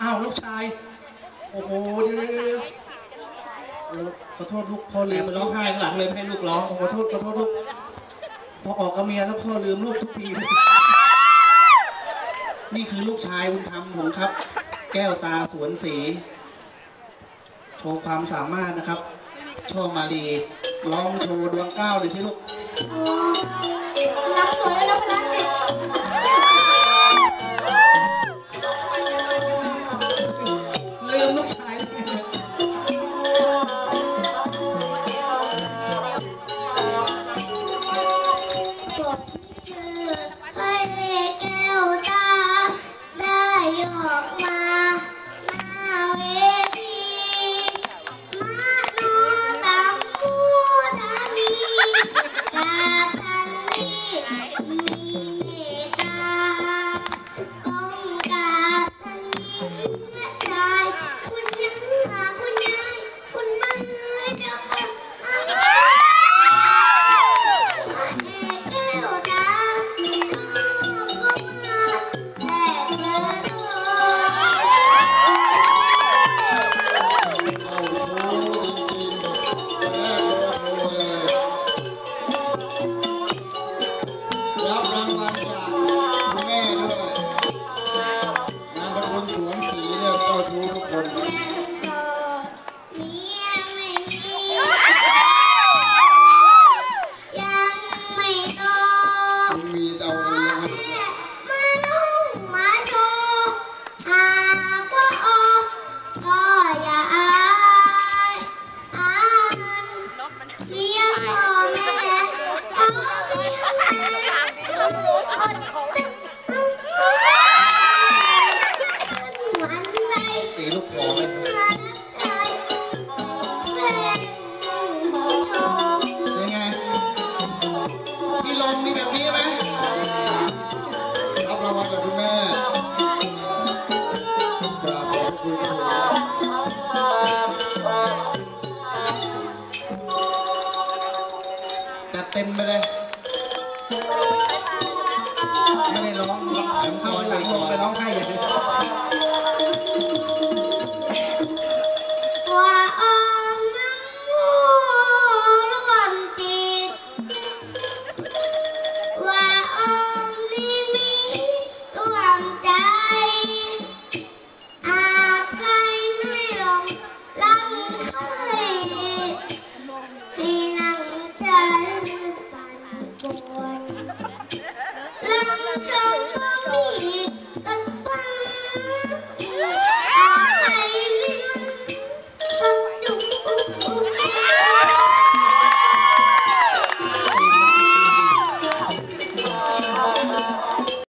อ้าวลูกชายโอ้โหเดี๋ยวขอโทษลูกพ่อลืมมันร้องไห้ข้างหลังเลยไม่ให้ลูกร้องขอโทษลูกพอออกกับเมียแล้วพ่อลืมลูกทุกทีนี่คือลูกชายบุญธรรมผมครับแก้วตาสวนศรีโชว์ความสามารถนะครับช่อมาลีร้องโชว์ดวงก้าวเลยสิลูกรับสวยแล้วพลังเด็กลืมลูกชายกดชื่อให้แก้วตาได้ออกมา